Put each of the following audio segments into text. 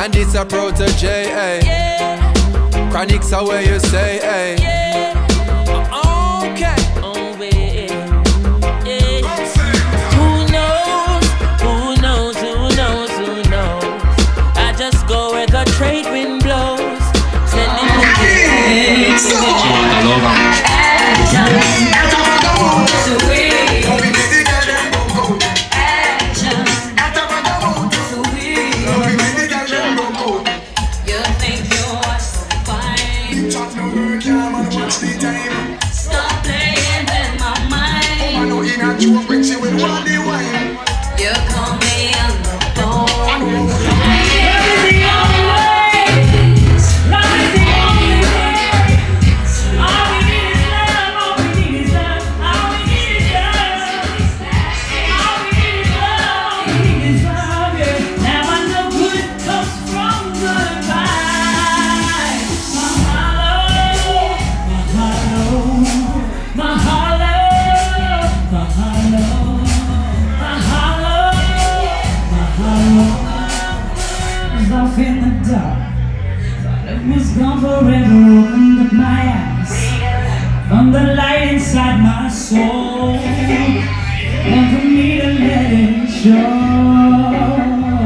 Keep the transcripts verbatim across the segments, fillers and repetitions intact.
and it's a protege, eh? Yeah. Chronics are where you say, eh? Yeah. Okay. Oh, yeah. Yeah. Who knows? Who knows? Who knows? Who knows? I just go where the trade wind blows. Sending me stop playing with my mind. You call me on the phone. Love is the only way. Love is the only way. All we need is love. All we need is love. All we need is love. All we need is love. All we need is love. Yeah. Now I know good comes from goodbye. My hollow, my hollow, my hollow, my hollow, my hollow, my hollow is off in the dark. Thought it was gone forever. Opened up my eyes from the light inside my soul. And for me to let it show.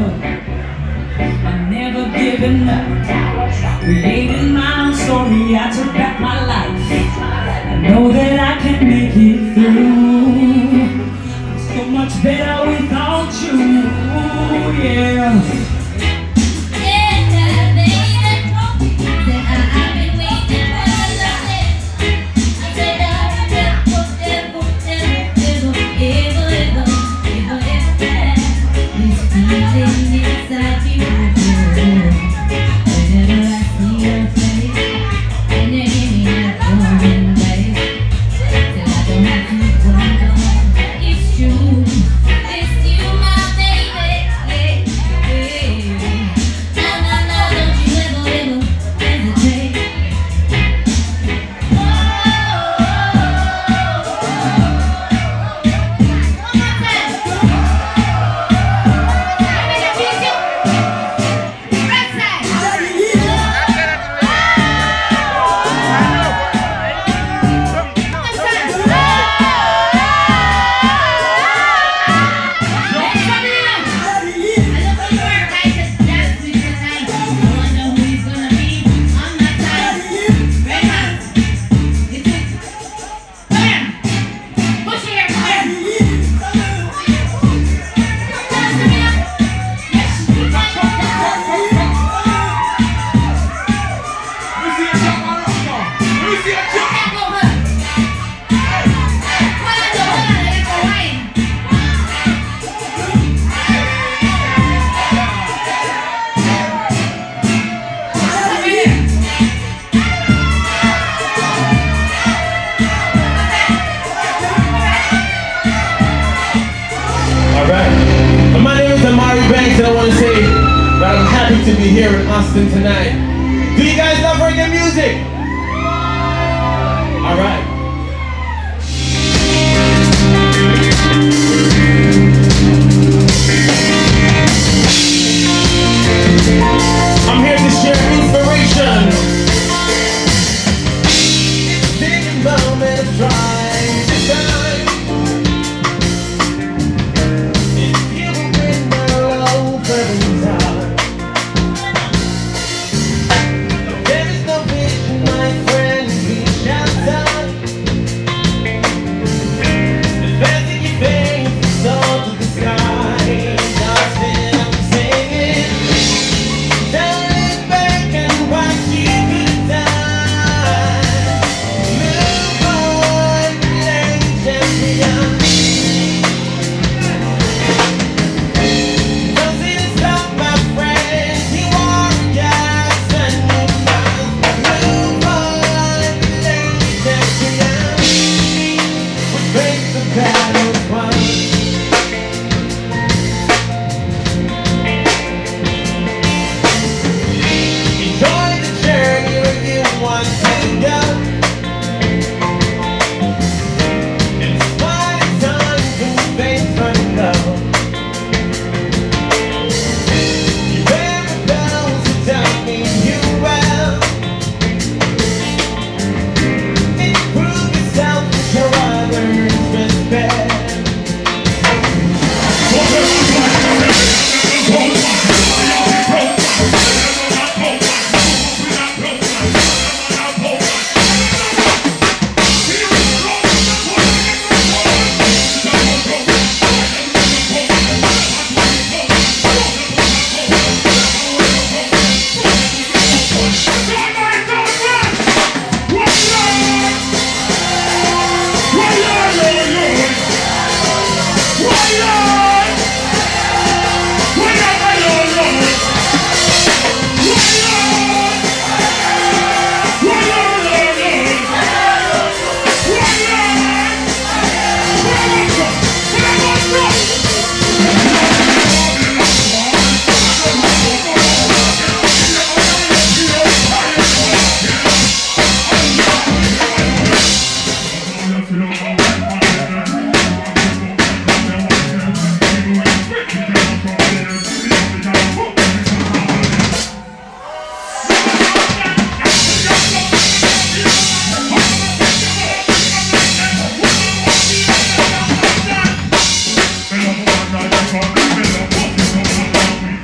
I'm never giving up. Creating my own story, I took back my life. I know that I can make it through. I'm so much better without you, yeah. To be here in Austin tonight. Do you guys love reggae music? All right. I'm here to share inspiration. It's a moment of trying to shine. If you bring my love every time.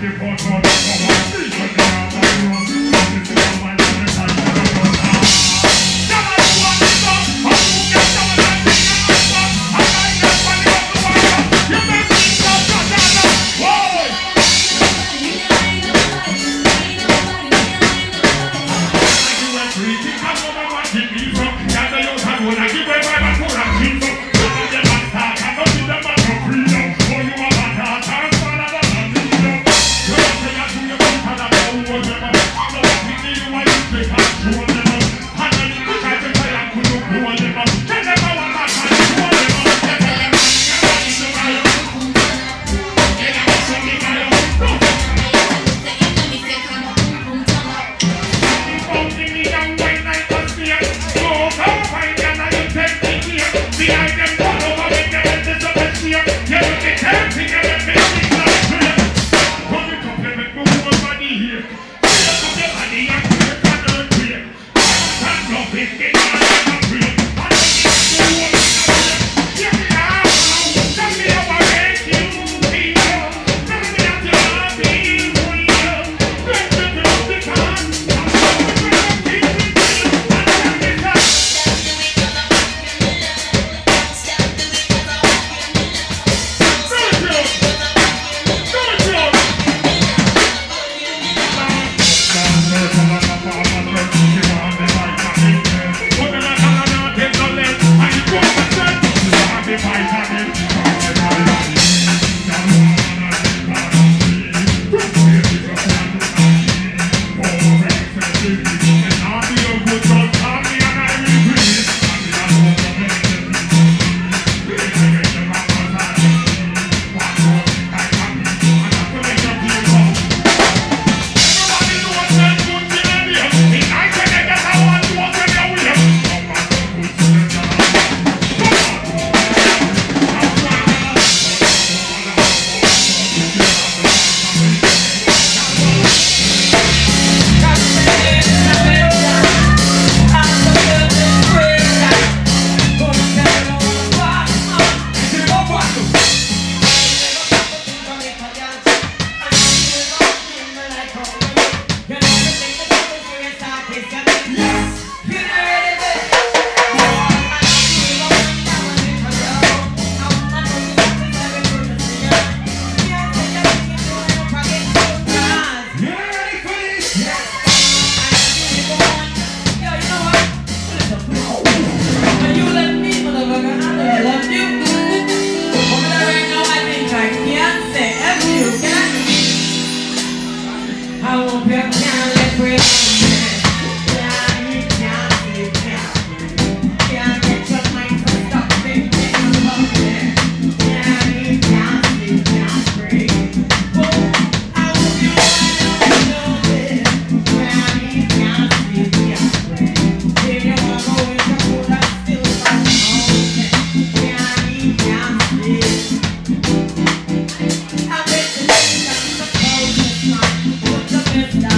It's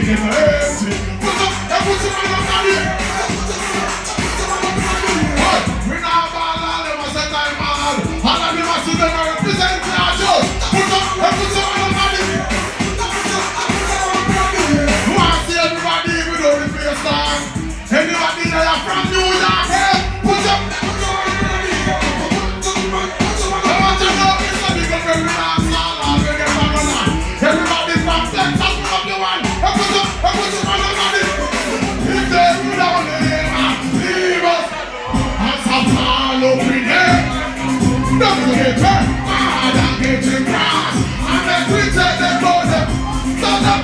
never empty. Put up, and put your hand on body. We now ball all them as a time ball. All of them as to them represent the archers. Put up, and put your hand on body. We want to see everybody without the face down. Anybody that are from New York, hey, put up. I want to know it's a big one when we dance all all we get back on that. Everybody from Texas, put up your one. And put up, and put your hand on body. If they do down there, leave us. As a fall up in there. Don't get hurt, ah, don't get you cross. And then we take them down there. Stand up.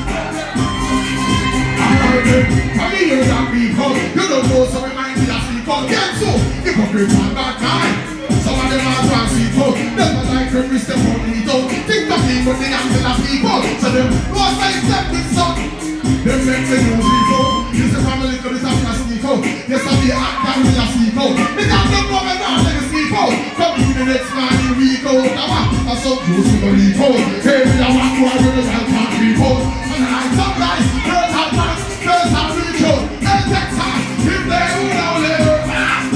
Come here, young people. You don't know, so we mind me as people. Get so, if a great one that time. Some of them are trans people. Never like them, we step on the door. Think of people, the young people. So them, what's I step with some? Them make the new people. Use the family to the top of the people. Yes, I'll be a actor with a people. Because them know me not like the people. Come to the next man in Rico. I'm so close to the people. Hey, we are one more with the young people. And I some guys, girls have pants, girls have Rico. Hey, Texas, if they would only learn.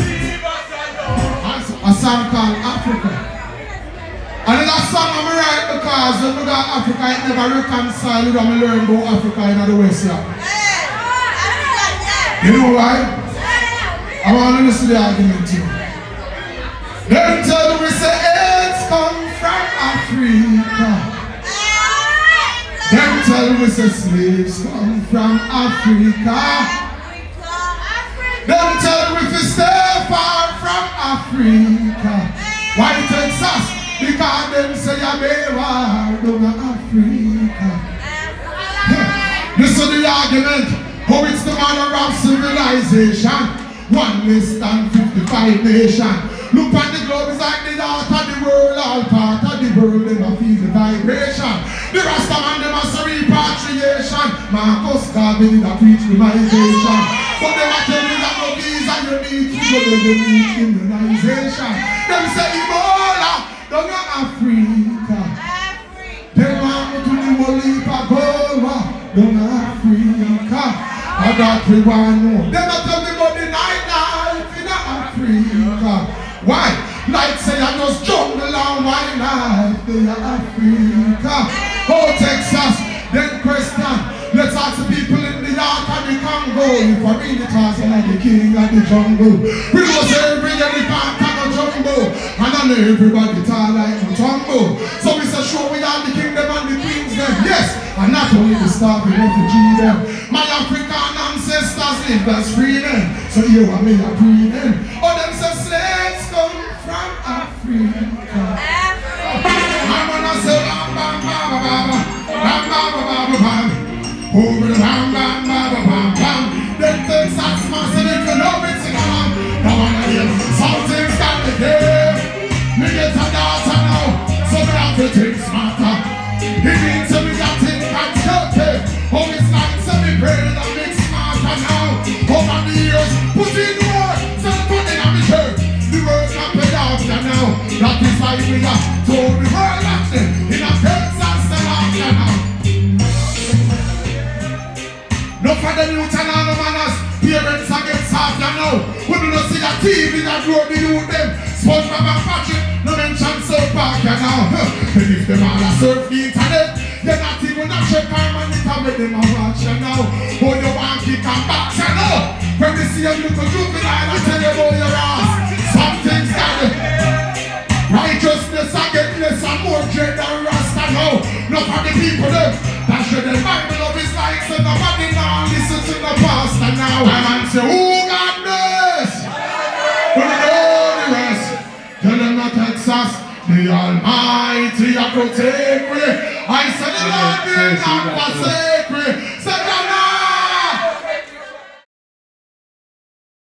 A song called Africa. And that song I'm right because when we got Africa, it never reconciled with when we learn about Africa in the West. Yeah. You know why? I want to listen to the argument too. Them tell me say AIDS come from Africa. Them tell me say slaves come from Africa. Them tell me to stay far from Africa. Why Texas? Because them say I'm a war down Africa. Listen to the argument. How it's the manner of civilization. One less than fifty-five nations. Look at the globe, it's like the heart of the world. All part of the world, them a feel the vibration. The Rasta man, them a say repatriation. Marcus Garvey did a preach realization. But them a tell me that no visa you need to go to the immunization. Them say Ebola, down in Africa. Them want to the whole heap of gold, down in Africa. I got we want know. Them a tell me about the night life in Africa. Why? Like say I just jungle and wildlife in Africa. Oh Texas, then question. Let's ask the people in the York and the Congo if I really toss like the king of the jungle. We must every elephant and a jumbo. And I know everybody talk like a tumbo. So we say sure we are the kingdom and the queens them. Yes, and not only the starving refugee them. My African ancestors live that's freedom. So you and me are breathing. Oh them say slaves come from Africa. I'm gonna say bam bam bam bam bam bam bam bam. Over the bam bam bam bam bam. Then things that's massive if you know it's in a man. Now I wanna hear something's got to give. Me get a daughter now, so me have to think smarter. It means to me that thing constructive. Oh it's like so me pray that make smarter now. Over the years, put in work, so put in on the shirt. The work not paid off now. That is why we are told the world acting in a Texas and after now. No for the youth and all the manners. Parents are getting soft now. We do not see a T V that grow the youth them. SpongeBob and Patrick, no mention South Park now. And if them all a surf the internet, they're not even a check time and it have them a watch now. Oh, you want kick and box now. When they see a little juvenile, I tell you about your ass. Something's got it. Righteousness I get less and more dread than Rasta now. Not for the people there. That should the Bible of his life, so nobody now listen to the pastor now. And man say, who got this? Who know the rest? Tell them not Texas, the Almighty I protect me. I said the Lord will not forsake me.